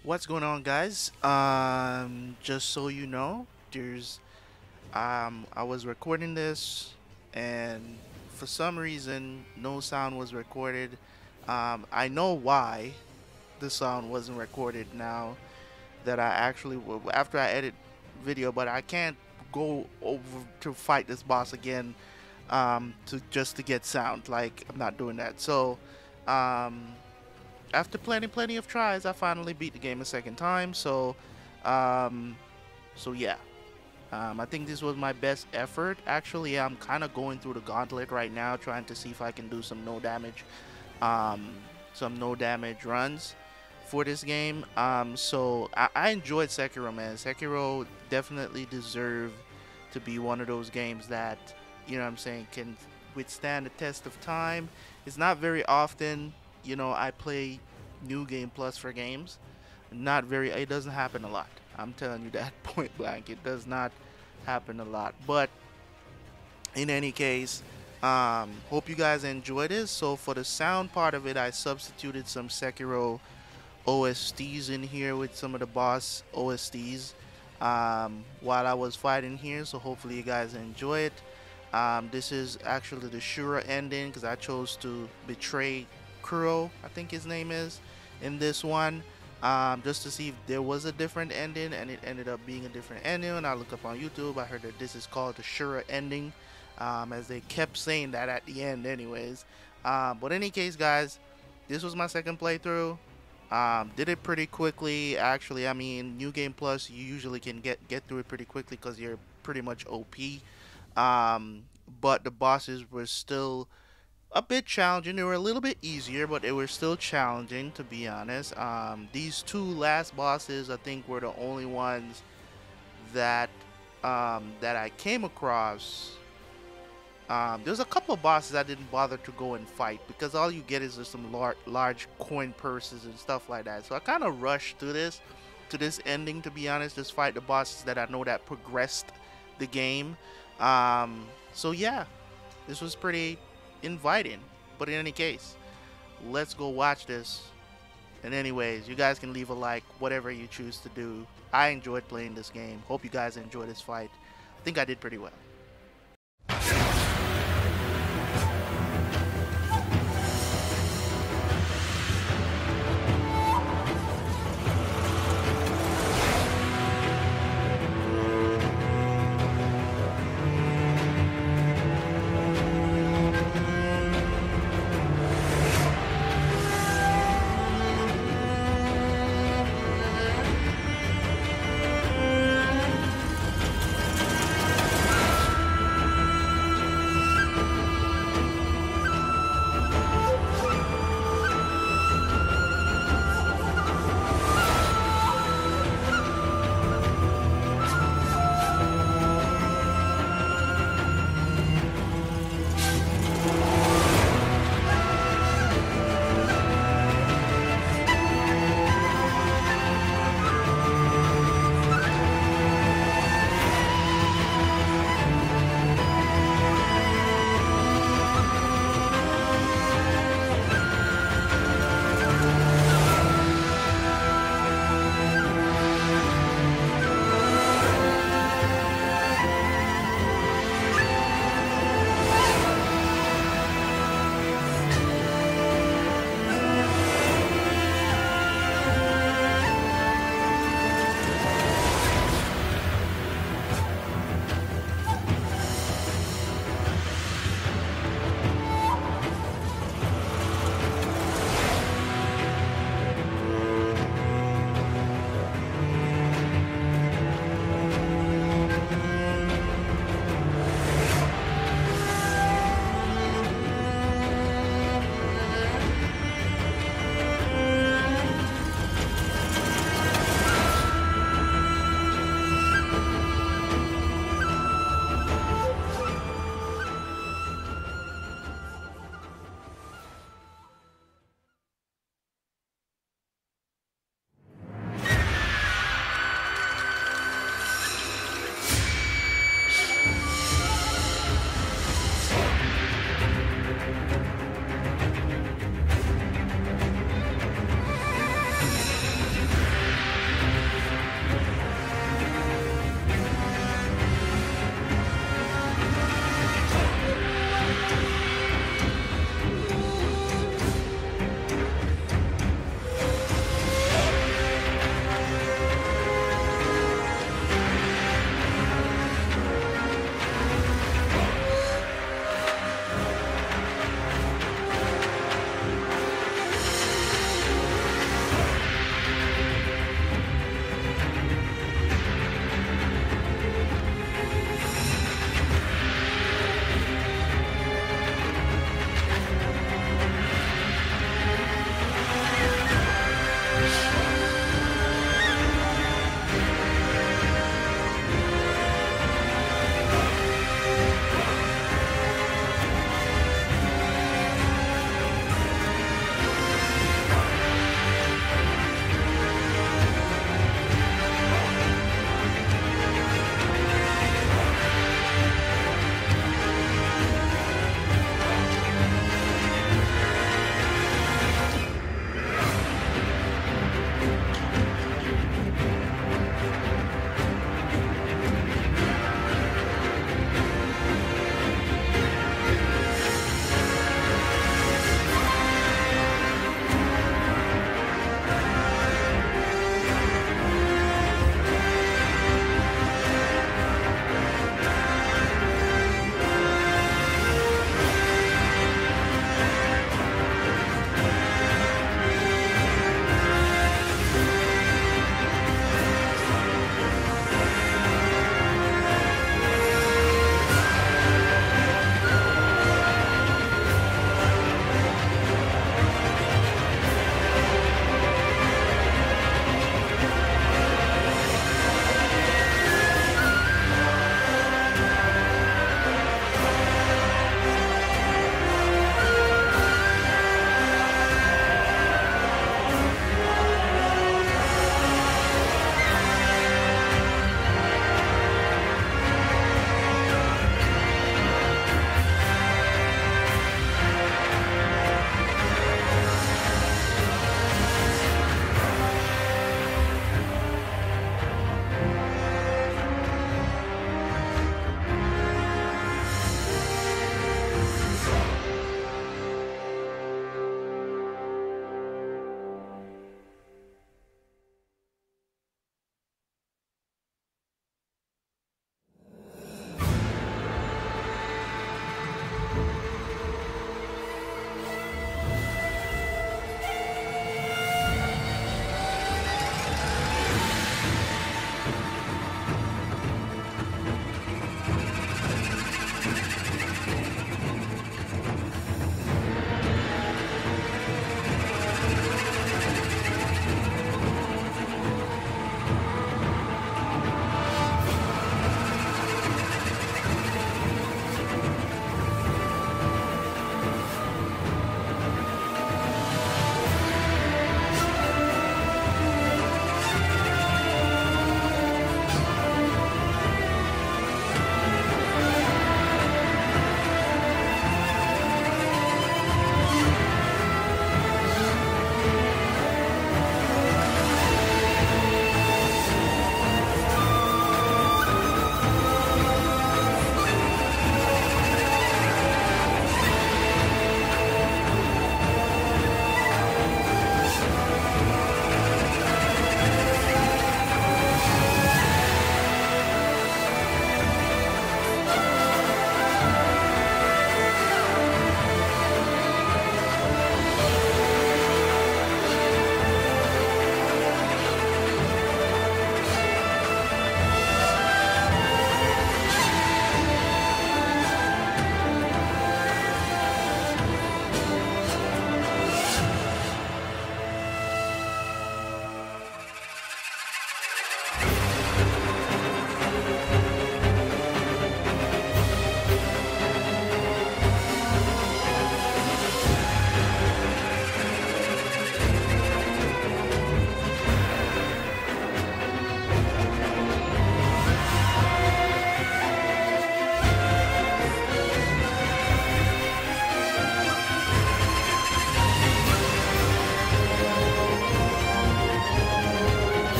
What's going on, guys? Just so you know, there's I was recording this, and for some reason, no sound was recorded. I know why the sound wasn't recorded now that I actually after I edit video, but I can't go over to fight this boss again to just to get sound. Like, I'm not doing that. So, um, after plenty of tries, I finally beat the game a second time. Um, so yeah, I think this was my best effort. Actually, I'm kind of going through the gauntlet right now, trying to see if I can do um, some no damage runs for this game. I enjoyed Sekiro, man. Sekiro definitely deserved to be one of those games that, what I'm saying, can withstand the test of time. It's not very often, I play New Game Plus for games. Not very, it doesn't happen a lot. I'm telling you that point blank. It does not happen a lot. But in any case, hope you guys enjoy this. So for the sound part of it, I substituted some Sekiro OSTs in here with some of the boss OSTs while I was fighting here. So hopefully you guys enjoy it. This is actually the Shura ending because I chose to betray Kuro, I think his name is, in this one. Just to see if there was a different ending, and it ended up being a different ending. And I looked up on YouTube, I heard that this is called the Shura ending, as they kept saying that at the end anyways. But in any case, guys, this was my second playthrough. Did it pretty quickly. Actually, I mean, New Game Plus, you usually can get through it pretty quickly because you're pretty much OP. But the bosses were still a bit challenging. They were a little bit easier, but they were still challenging, to be honest. These two last bosses, I think, were the only ones that that I came across. There's a couple of bosses I didn't bother to go and fight because all you get is just some large coin purses and stuff like that. So I kind of rushed to this ending, to be honest. Just fight the bosses that I know that progressed the game. So yeah, this was pretty inviting. But in any case, let's go watch this. And anyways, you guys can leave a like, whatever you choose to do. I enjoyed playing this game. Hope you guys enjoy this fight. I think I did pretty well.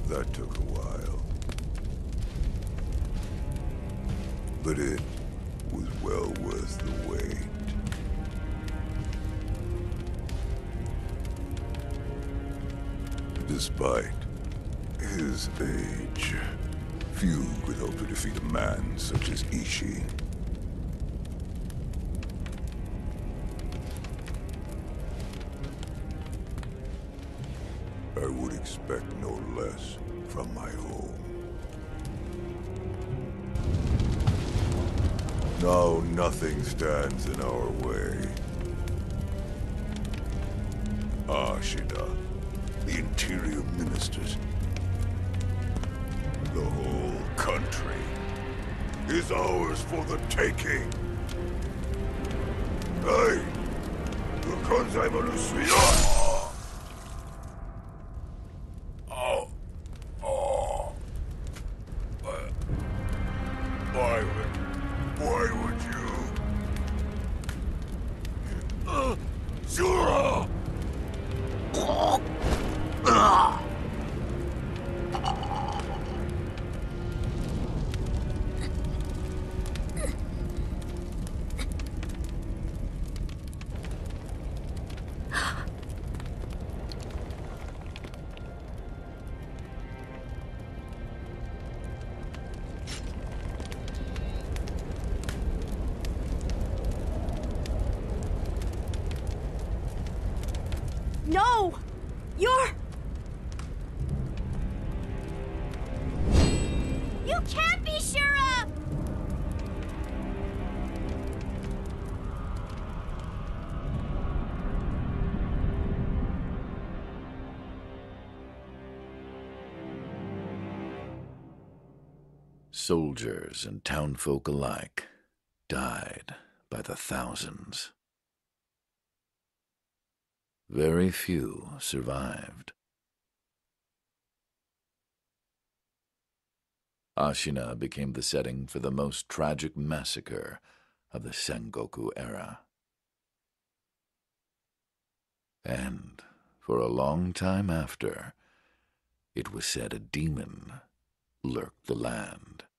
That took a while. But it was well worth the wait. Despite his age, few could hope to defeat a man such as Ishi. I would expect no less from my home. Now nothing stands in our way. Ashida, the Interior Ministers, the whole country is ours for the taking. Hey, why would you? Zura! No! You're... You can't be Shura! Soldiers and townfolk alike died by the thousands. Very few survived. Ashina became the setting for the most tragic massacre of the Sengoku era. And for a long time after, it was said a demon lurked the land.